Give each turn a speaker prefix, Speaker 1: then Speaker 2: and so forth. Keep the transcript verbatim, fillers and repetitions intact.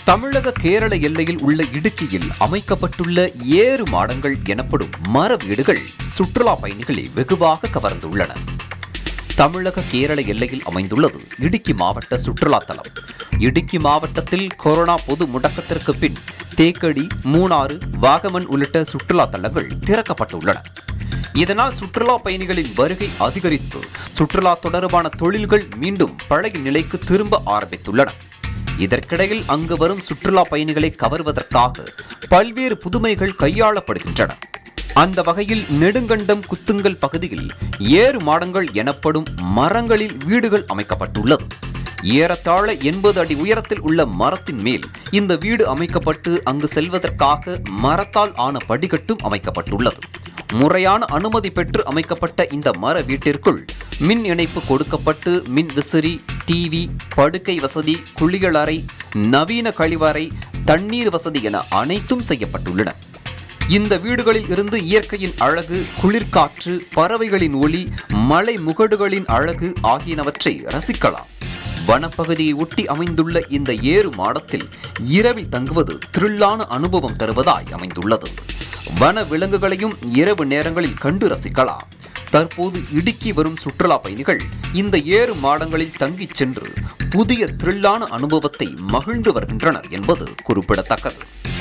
Speaker 1: தமிழக கேரள எல்லையில் உள்ள இடுக்கியில் அமைக்கப்பட்டுள்ள ஏறு மாடங்கள் எனப்படும் மர வீடுகள் சுற்றுலா பயணிகளை வெகுவாக கவர்ந்துள்ளன. தமிழக கேரள எல்லையில் அமைந்துள்ளது இடுக்கி மாவட்ட சுற்றுலா தலம். இடுக்கி மாவட்டத்தில் கொரோனா பொது முடக்கத்திற்கு பின் தேக்கடி, மூணாறு, வாகமன் உள்ளிட்ட சுற்றுலா தலங்கள் திறக்கப்பட்டுள்ளன. இதனால் சுற்றுலா பயணிகளின் வருகை அதிகரித்து சுற்றுலா தொடர்பான தொழில்கள் மீண்டும் பழைய நிலைக்கு திரும்ப ஆரம்பித்துள்ளன. இதற்கிடையில் அங்கு வரும் சுற்றுலா பயணிகளை கவர்வதற்காக பல்வேறு புதுமைகள் கையாளப்படுகின்றன. அந்த வகையில் நெடுங்கண்டம் குத்துங்கல் பகுதியில் ஏறு மாடங்கள் எனப்படும் மரங்களில் வீடுகள் அமைக்கப்பட்டுள்ளது. ஏறத்தாழ எண்பது அடி உயரத்தில் உள்ள மரத்தின் மேல் இந்த வீடு அமைக்கப்பட்டு அங்கு செல்வதற்காக மரத்தால் ஆன படிக்கட்டும் அமைக்கப்பட்டுள்ளது. முறையான அனுமதி பெற்று அமைக்கப்பட்ட இந்த மர வீட்டிற்குள் மின் இணைப்பு கொடுக்கப்பட்டு மின் விசிறி, டிவி, படுக்கை வசதி, குளியலறை, நவீன கழிவறை, தண்ணீர் வசதி என அனைத்தும் செய்யப்பட்டுள்ளன. இந்த வீடுகளில் இருந்து இயற்கையின் அழகு, குளிர்காற்று, பறவைகளின் ஒலி, மலை முகடுகளின் அழகு ஆகியனவற்றை ரசிக்கலாம். வனப்பகுதியை ஒட்டி அமைந்துள்ள இந்த ஏறு மாடத்தில் இரவில் தங்குவது த்ரில்லான அனுபவம் தருவதாய் அமைந்துள்ளது. வன விலங்குகளையும் இரவு நேரங்களில் கண்டு ரசிக்கலாம். தற்போது இடுக்கி வரும் சுற்றுலா பயணிகள் இந்த ஏறு மாடங்களில் தங்கிச் சென்று புதிய த்ரில்லான அனுபவத்தை மகிழ்ந்து வருகின்றனர் என்பது குறிப்பிடத்தக்கது.